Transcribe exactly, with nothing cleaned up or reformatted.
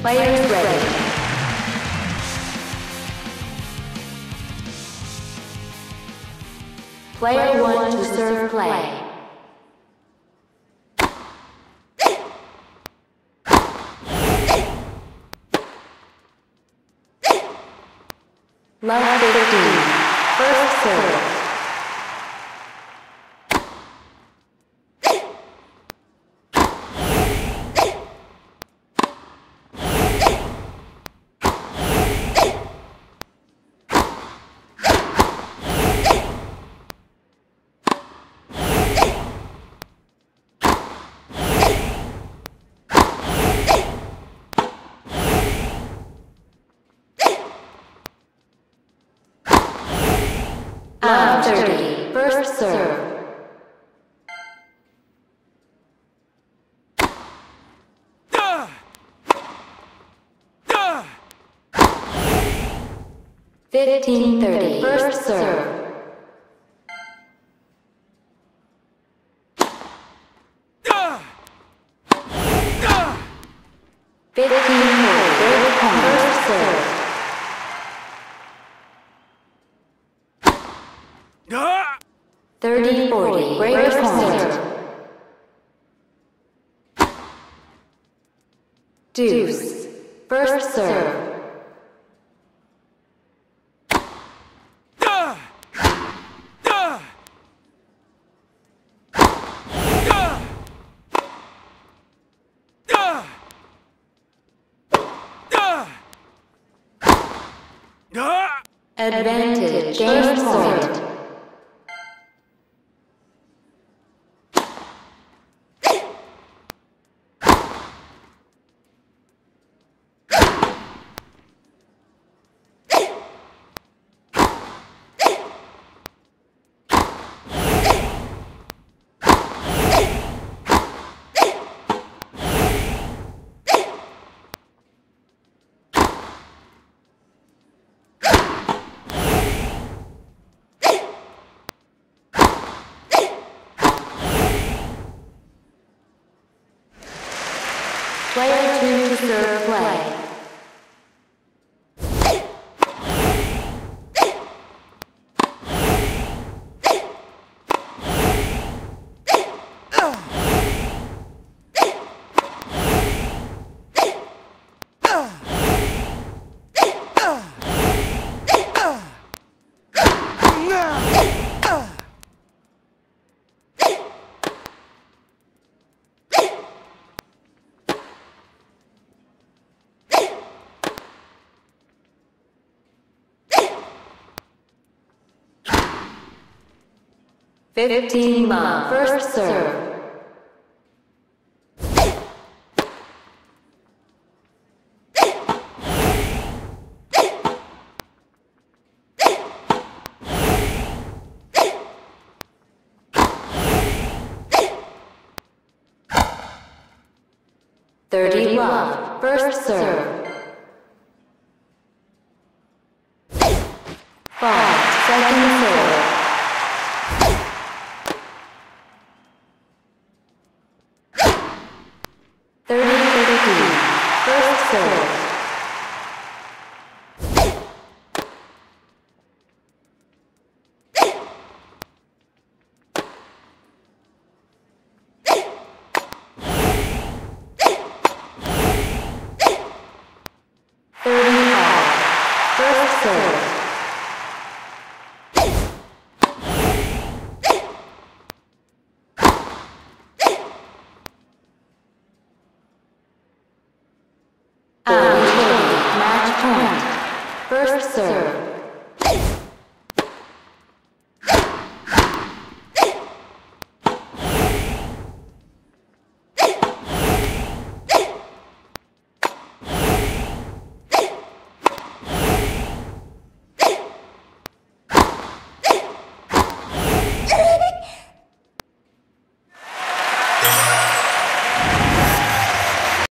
Players ready. Player one to serve play. Love fifteen. First serve. Love thirty. First serve. Fifteen thirty. First serve. Fifteen forty. Third point. First serve. Thirty forty. Greater point. Deuce. First serve. Advantage. Game point. Player two to serve play. Fifteen love. First serve. Thirty love. First serve. Five. Second serve. First serve. Thirty-five. First serve. Match point. First serve.